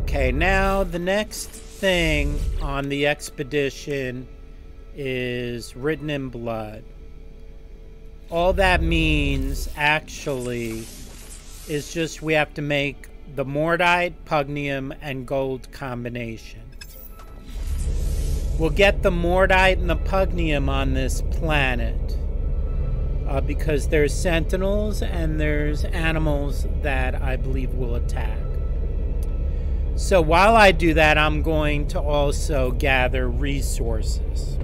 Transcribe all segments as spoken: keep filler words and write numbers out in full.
Okay, now the next thing on the expedition is written in blood. All that means, actually, is just we have to make the mortite, pugnium, and gold combination. We'll get the mortite and the pugnium on this planet uh, because there's sentinels and there's animals that I believe will attack. So while I do that, I'm going to also gather resources.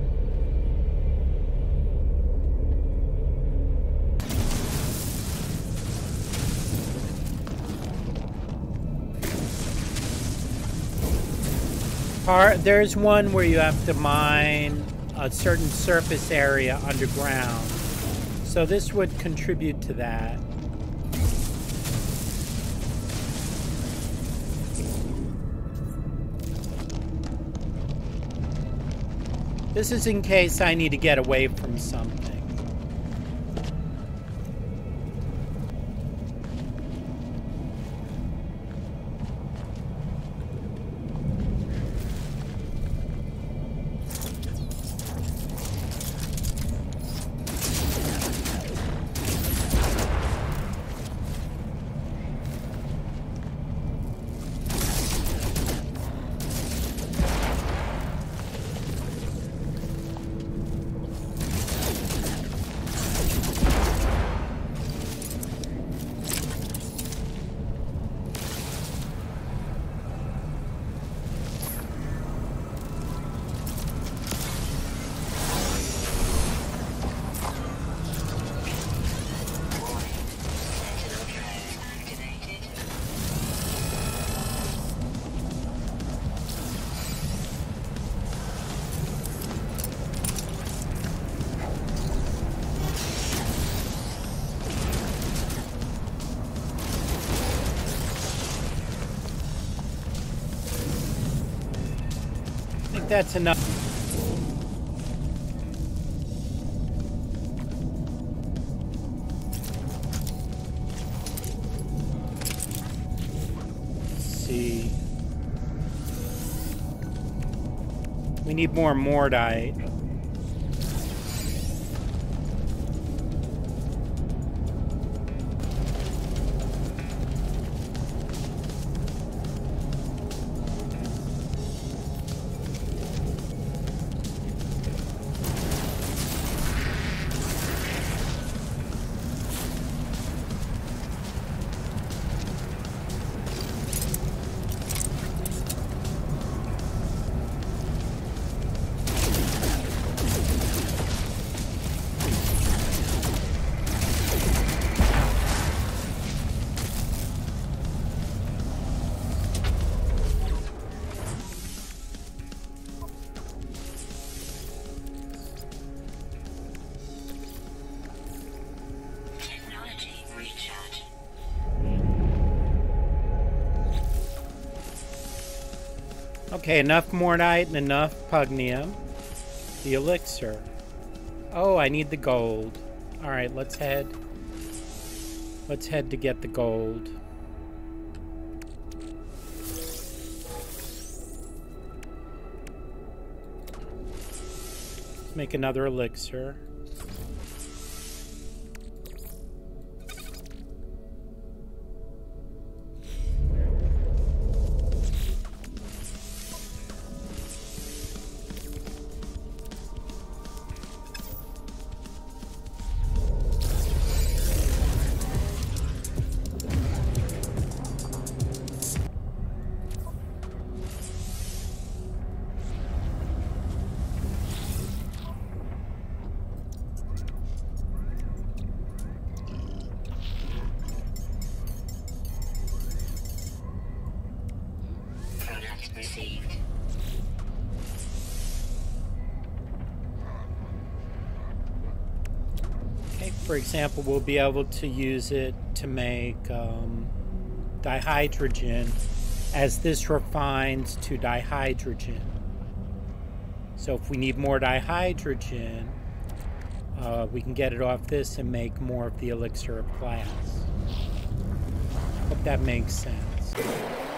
Part, there's one where you have to mine a certain surface area underground. So this would contribute to that. This is in case I need to get away from something. That's enough. Let's see. We need more mortite. Okay, enough mortite and enough pugnium. The elixir. Oh, I need the gold. Alright, let's head. Let's head to get the gold. Let's make another elixir. For example, we'll be able to use it to make um, dihydrogen as this refines to dihydrogen. So if we need more dihydrogen, uh, we can get it off this and make more of the elixir of class. Hope that makes sense.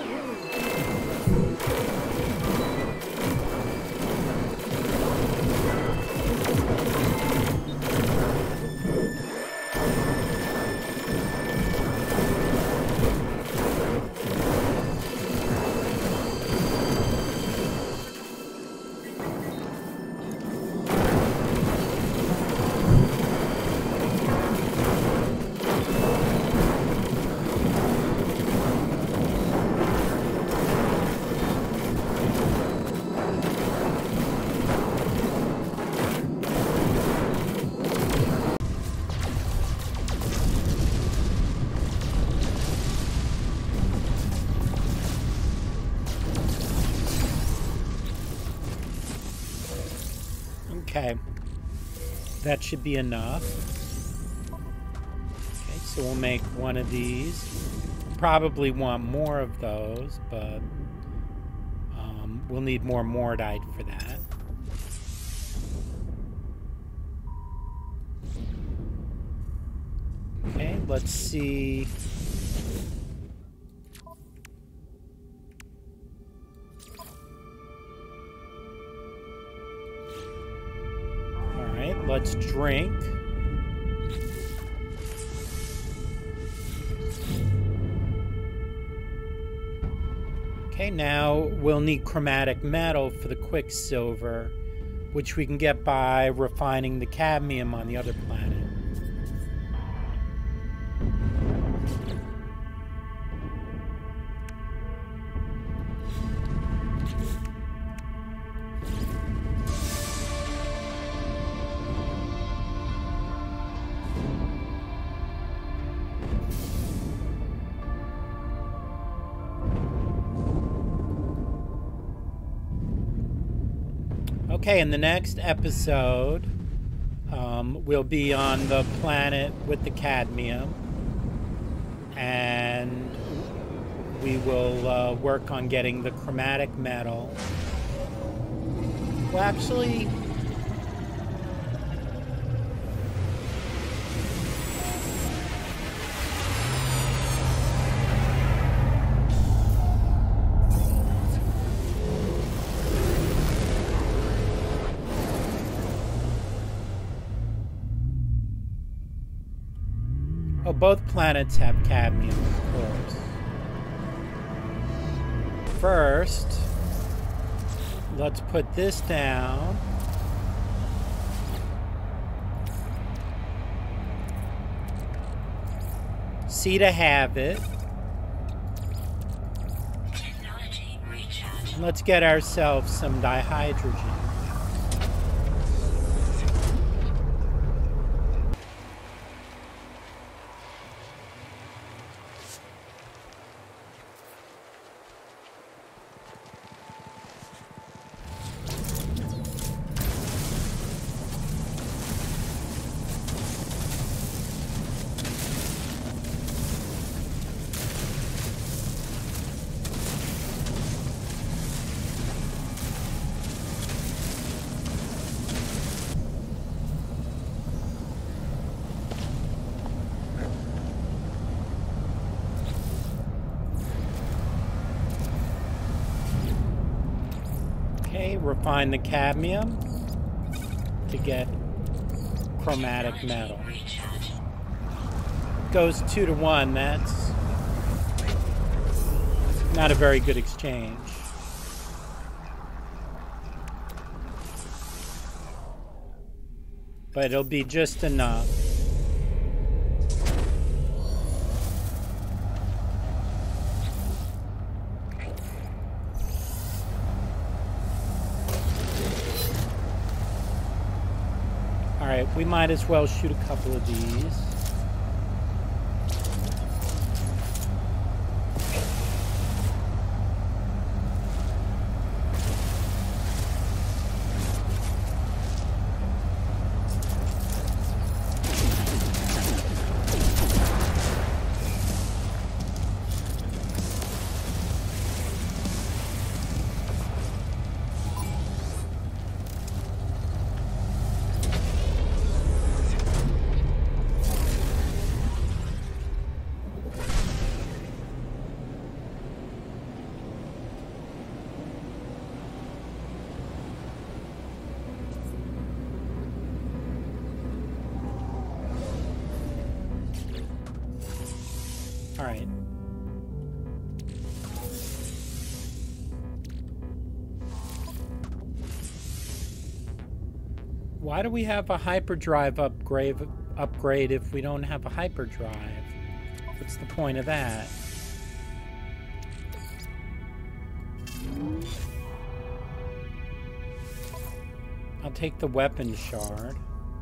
Okay, that should be enough. Okay, so we'll make one of these. Probably want more of those, but um, we'll need more mortite for that. Okay, let's see. Let's drink. Okay, now we'll need chromatic metal for the quicksilver, which we can get by refining the cadmium on the other planet. Okay, in the next episode, um, we'll be on the planet with the cadmium, and we will uh, work on getting the chromatic metal. Well, actually, oh, both planets have cadmium, of course. First, let's put this down. C to have it. Let's get ourselves some dihydrogen. Okay, refine the cadmium to get chromatic metal. Goes two to one, that's not a very good exchange. But it'll be just enough. Alright, we might as well shoot a couple of these. All right. Why do we have a hyperdrive upgrade upgrade if we don't have a hyperdrive? What's the point of that? I'll take the weapon shard.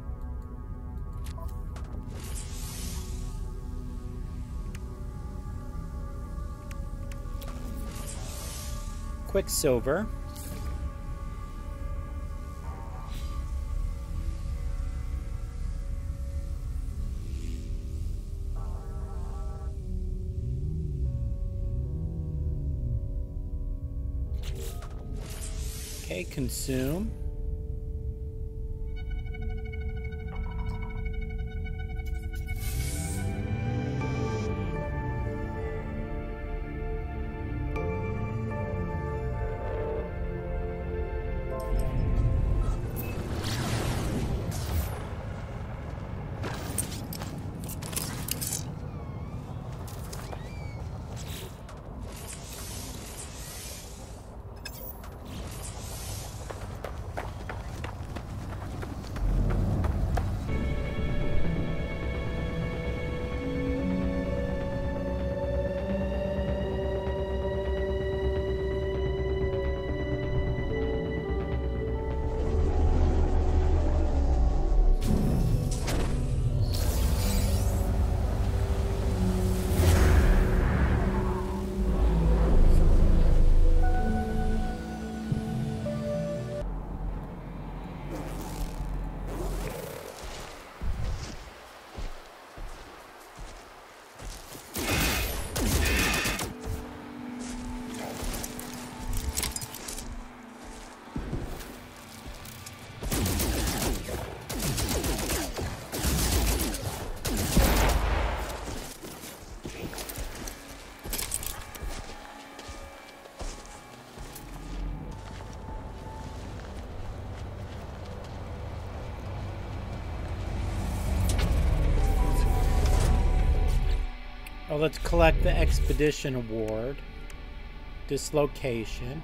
Quicksilver. Okay, consume. Oh, let's collect the Expedition Award. Dislocation.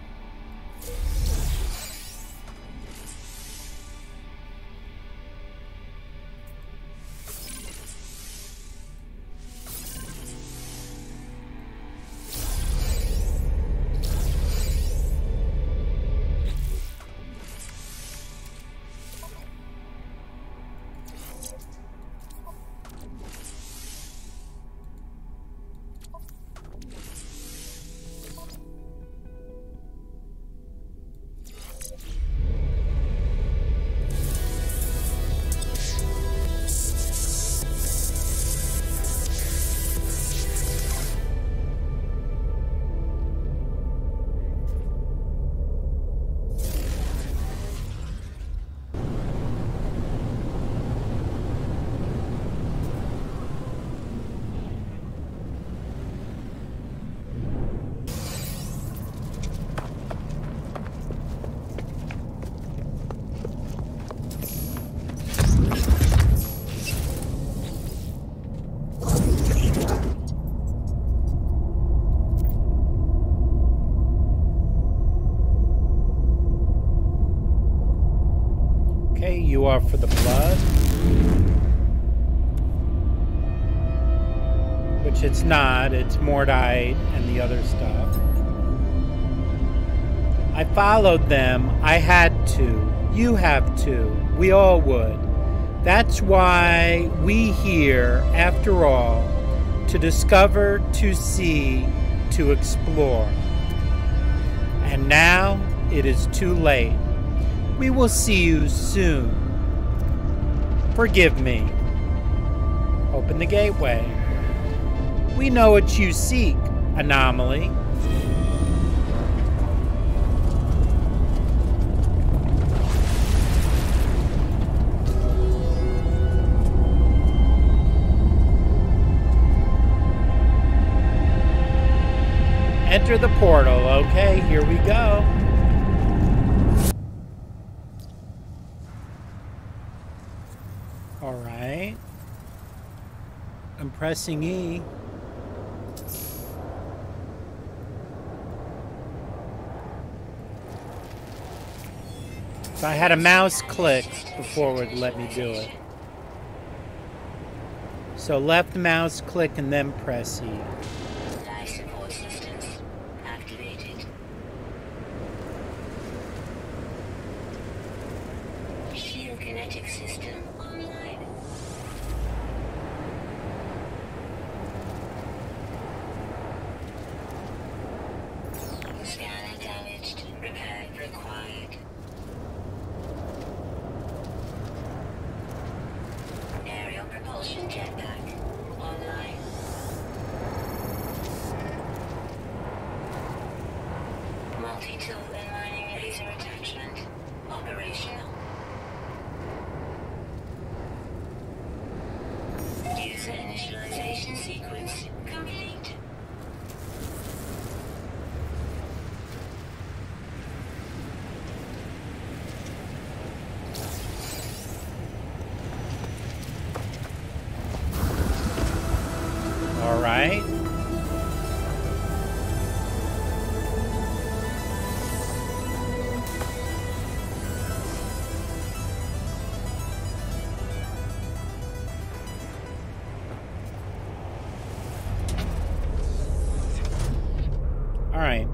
You are for the blood, which it's not. It's Mordite and the other stuff. I followed them. I had to. You have to. We all would. That's why we here, after all, to discover, to see, to explore. And now it is too late. We will see you soon. Forgive me. Open the gateway. We know what you seek, anomaly. Enter the portal. Okay, here we go. All right. I'm pressing E. I had a mouse click before it would let me do it. So left mouse click and then press E. Life support systems activated. Shield kinetic system online. Scanner damaged. Repair required. Aerial propulsion jetpack online. Multi-tool and mining laser attachment operational. User initialization sequence complete. All right. All right.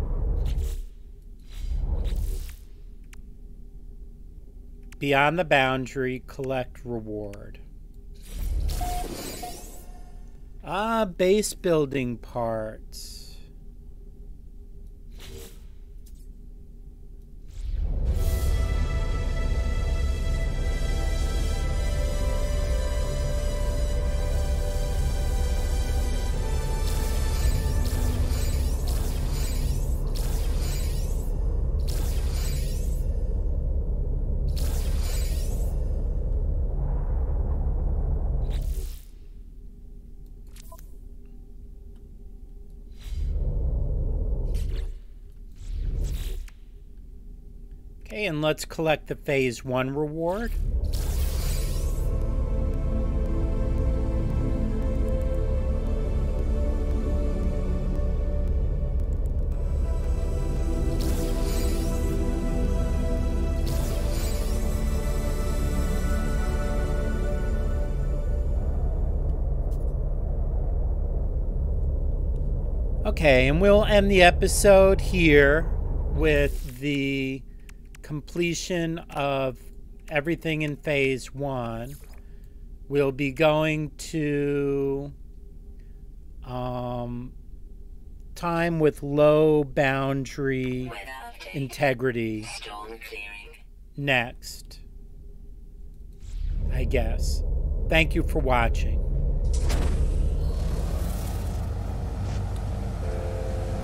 Beyond the boundary, collect reward. Ah, base building parts. Okay, and let's collect the phase one reward. Okay, and we'll end the episode here with the completion of everything in phase one. We'll be going to um, time with low boundary integrity next, I guess. Thank you for watching.